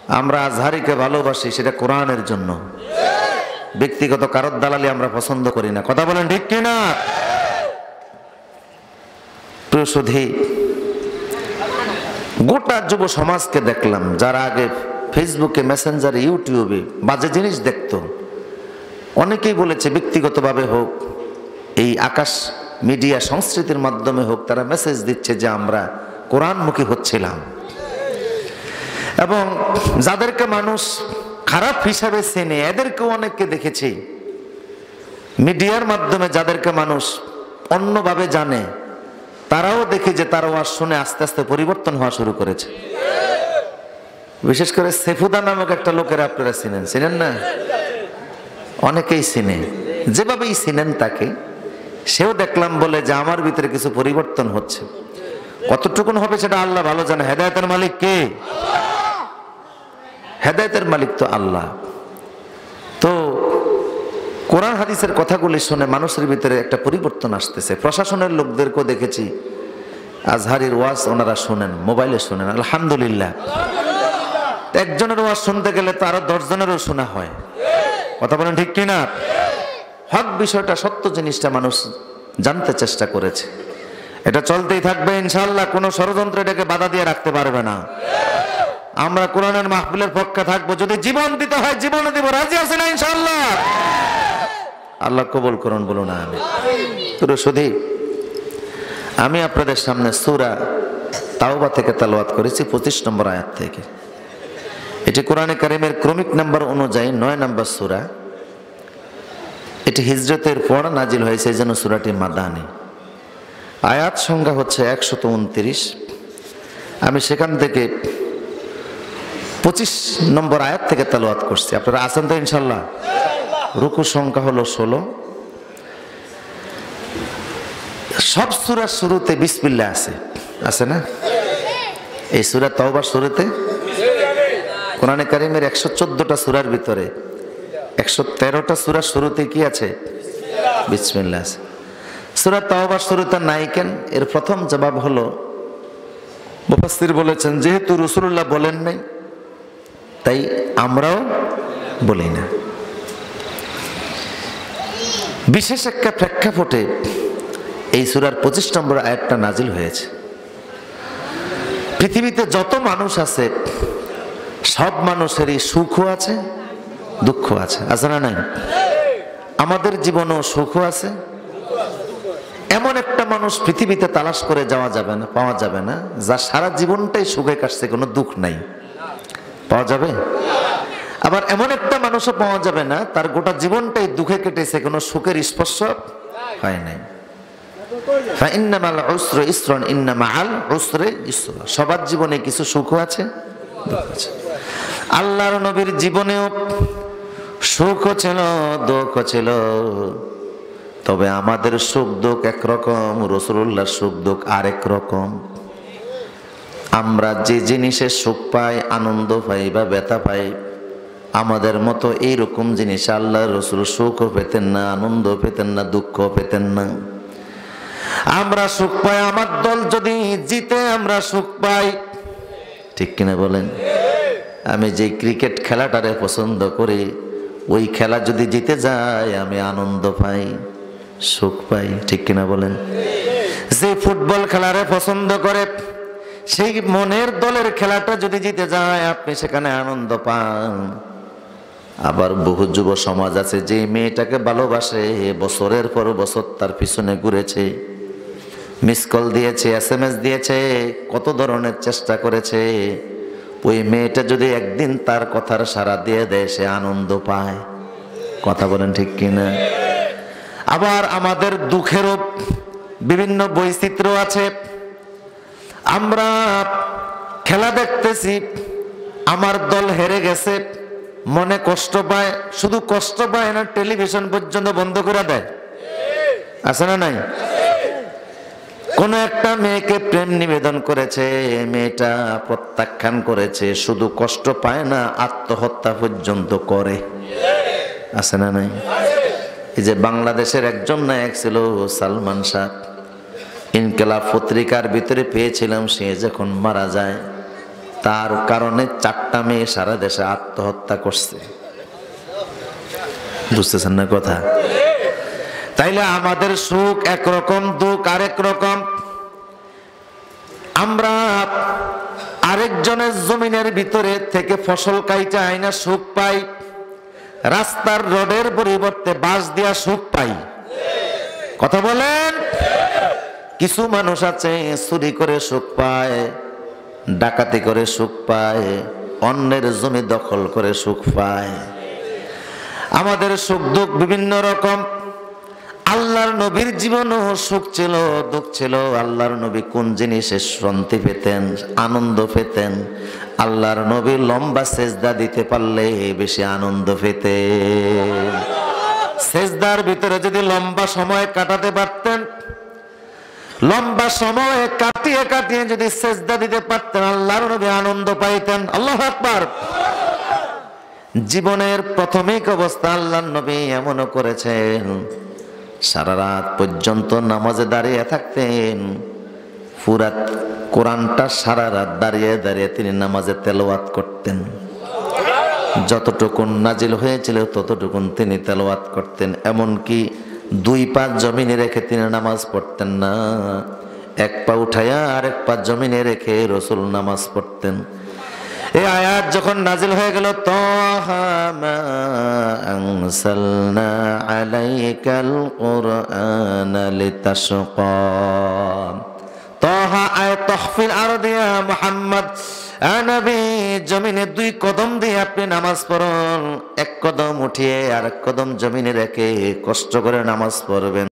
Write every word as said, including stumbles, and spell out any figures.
আমরা আজহারিকে ভালোবাসি সেটা কোরআনের জন্য, ব্যক্তিগত কারোর দালালি আমরা পছন্দ করি না। কথা বলেন ঠিক কিনা? প্রিয় সুধী, গোটা যুব সমাজকে দেখলাম যারা আগে ফেসবুকে, মেসেঞ্জারে, ইউটিউবে বাজে জিনিস দেখতো, অনেকেই বলেছে ব্যক্তিগতভাবে হোক, এই আকাশ মিডিয়া সংস্কৃতির মাধ্যমে হোক, তারা মেসেজ দিচ্ছে যে আমরা কোরআনমুখী হচ্ছিলাম। এবং যাদেরকে মানুষ খারাপ হিসাবে চেনে এদেরকেও অনেককে দেখেছি, মিডিয়ার মাধ্যমে যাদেরকে মানুষ অন্যভাবে জানে তারাও দেখে যে তার ওয়াজ শুনে আস্তে আস্তে পরিবর্তন হওয়া শুরু করেছে। বিশেষ করে সেফুদা নামক একটা লোকের আপনারা চিনেন, চিনেন না? অনেকেই চিনে, যেভাবেই চিনেন তাকে, সেও দেখলাম বলে যে আমার ভিতরে কিছু পরিবর্তন হচ্ছে। কতটুকুন হবে সেটা আল্লাহ ভালো জানে। হেদায়েতের মালিক কে? হেদায়েতের মালিক তো আল্লাহ। তো কোরআন হাদিসের কথাগুলি শুনে মানুষের ভিতরে একটা পরিবর্তন আসতেছে। প্রশাসনের লোকদেরকেও দেখেছি আজহারির ওয়াজ ওনারা শোনেন, মোবাইলে শোনেন, আলহামদুলিল্লাহ। একজনের ওয়াজ শুনতে গেলে তো আরো দশজনেরও শোনা হয়। কথা বলেন ঠিক কিনা? হক বিষয়টা, সত্য জিনিসটা মানুষ জানতে চেষ্টা করেছে। এটা চলতেই থাকবে ইনশাআল্লাহ। কোনো ষড়যন্ত্র এটাকে বাধা দিয়ে রাখতে পারবে না। আমরা কোরআনের মাহফিলের পক্ষে থাকবো, যদি জীবন দিতে হয় জীবনে দিব, রাজি আছেন না ইনশাআল্লাহ? আল্লাহ কবুল করুন, বলুন আমিন। প্রিয় সুধী, আমি আপনাদের সামনে সূরা তাওবা থেকে তেলাওয়াত করেছি পঁচিশ নম্বর আয়াত থেকে। এটি কোরআনে কারিমের ক্রমিক নাম্বার অনুযায়ী নয় নম্বর সূরা। এটি হিজরতের পর নাজিল হয়েছে, এই জন্য সূরাটি মাদানী। আয়াত সংখ্যা হচ্ছে একশত উনত্রিশ। আমি সেখান থেকে পঁচিশ নম্বর আয়াত থেকে তেলাওয়াত করছি। আপনারা আছেন তো ইনশাল্লাহ? রুকু সংখ্যা হলো ষোলো। সব সূরার শুরুতে বিসমিল্লাহ আছে, আছে না? এই সূরা তাওবার শুরুতে, কোরআনে কারিমের একশো চোদ্দটা সূরার ভিতরে একশো তেরোটা সূরার শুরুতে কি আছে? বিসমিল্লাহ আছে। সূরা তাওবার শুরুতে নাই কেন? এর প্রথম জবাব হলো, মুফাসসির বলেছেন যেহেতু রাসূলুল্লাহ বলেন নাই তাই আমরাও বলি না। বিশেষ একটা প্রেক্ষাপটে এই সূরার পঁচিশ নম্বর আয়াতটা নাজিল হয়েছে। পৃথিবীতে যত মানুষ আছে সব মানুষেরই সুখও আছে, দুঃখ আছে, আছে না নাই? আমাদের জীবনেও সুখও আছে। এমন একটা মানুষ পৃথিবীতে তালাশ করে যাওয়া যাবে না, পাওয়া যাবে না, যার সারা জীবনটাই সুখে কাটছে, কোনো দুঃখ নাই। পাওয়া যাবে? আবার এমন একটা মানুষও পাওয়া যাবে না তার গোটা জীবনটাই দুঃখে কেটেছে, কোনো সুখের স্পর্শ হয় নাই। ফাইন্নামাল উসরি ইসরুন ইন্না মাআল উসরি ইসরা। সবার জীবনে কিছু সুখও আছে, দুঃখ আছে। আল্লাহর নবীর জীবনেও সুখও ছিল, দুঃখও ছিল। তবে আমাদের সুখ দুঃখ একরকম, রাসূলুল্লাহর সুখ দুঃখ আরেক রকম। আমরা যে জিনিসে সুখ পাই, আনন্দ পাই বা ব্যথা পাই, আমাদের মতো এইরকম জিনিস আল্লাহর রাসূল সুখও পেতেন না, আনন্দ পেতেন না, দুঃখ পেতেন না। আমরা সুখ পাই, আমার দল যদি জিতে আমরা সুখ পাই, ঠিক কিনা বলেন? আমি যে ক্রিকেট খেলাটারে পছন্দ করি, ওই খেলা যদি জিতে যায় আমি আনন্দ পাই, সুখ পাই, ঠিক কিনা বলেন? যে ফুটবল খেলারে পছন্দ করে, সেই মনের দলের খেলাটা যদি জিতে যায় আপনি সেখানে আনন্দ পান। আবার বহু যুব সমাজ আছে যে মেয়েটাকে ভালোবাসে, বছরের পর বছর তার পিছনে ঘুরেছে, মিস কল দিয়েছে, এস এম এস দিয়েছে, কত ধরনের চেষ্টা করেছে। ওই মেয়েটা যদি একদিন তার কথার সাড়া দিয়ে দেয় সে আনন্দ পায়। কথা বলেন ঠিক কিনা? আবার আমাদের দুঃখেরও বিভিন্ন বৈচিত্র্য আছে। আমরা খেলা দেখতেছি, আমার দল হেরে গেছে, মনে কষ্ট পায়, শুধু কষ্ট পায় না, টেলিভিশন পর্যন্ত বন্ধ করে দেয়, আছে না নাই? কোন একটা মেয়েকে প্রেম নিবেদন করেছে, মেয়েটা প্রত্যাখ্যান করেছে, শুধু কষ্ট পায় না, আত্মহত্যা পর্যন্ত করে, আছে না নাই? এই যে বাংলাদেশের একজন নায়ক ছিল সালমান শাহ, ইনকিলাব পত্রিকার ভিতরে পেয়েছিলাম, সে যখন মারা যায় তার কারণে চারটা মেয়ে সারা দেশে আত্মহত্যা করছে। বুঝতেছেন না কথা? তাইলে আমাদের সুখ একরকম, দুঃখ আরেক রকম। আমরা আরেকজনের জমিনের ভিতরে থেকে ফসল কাইটা আইনা সুখ পাই, রাস্তার রোডের পরিবর্তে বাঁশ দিয়া সুখ পাই। কথা বলেন? কিছু মানুষ আছে চুরি করে সুখ পায়, ডাকাতি করে সুখ পায়, অন্যের জমি দখল করে সুখ পায়। আমাদের সুখ দুঃখ বিভিন্ন রকম। আল্লাহর নবীর জীবনও সুখ ছিল, দুঃখ ছিল। আল্লাহর নবী কোন জিনিসে শান্তি পেতেন, আনন্দ পেতেন? আল্লাহর নবী লম্বা সেজদা দিতে পারলে বেশি আনন্দ পেতেন। সেজদার ভিতরে যদি লম্বা সময় কাটাতে পারতেন, লম্বা সময় কাটিয়ে কাটিয়ে যদি সেজদা দিতে পারতেন, আল্লাহর নবী আনন্দ পাইতেন। আল্লাহু আকবার। জীবনের প্রাথমিক অবস্থা আল্লাহর নবী এমনও করেছেন, সারা রাত পর্যন্ত নামাজে দাঁড়িয়ে থাকতেন। পুরা কোরআনটা সারা রাত দাঁড়িয়ে দাঁড়িয়ে তিনি নামাজে তেলাওয়াত করতেন। যতটুকুন নাজিল হয়েছিল ততটুকুন তিনি তেলাওয়াত করতেন। এমনকি দুই পা জমিনে রেখে তিনি নামাজ পড়তেন না, এক পা উঠাইয়া আর এক পা জমিনে রেখে রাসূল নামাজ পড়তেন। এই আয়াত যখন নাজিল হয়ে গেল, তাহা মা আনসালনা আলাইকাল কুরআনা লিতাশকা, তাহা আয়াত তাহফিল আরদিয়া মুহাম্মদ নবী জমিনে দুই কদম দিয়ে আপনি নামাজ পড়ুন, এক কদম উঠিয়ে আর এক কদম জমিনে রেখে কষ্ট করে নামাজ পড়বেন।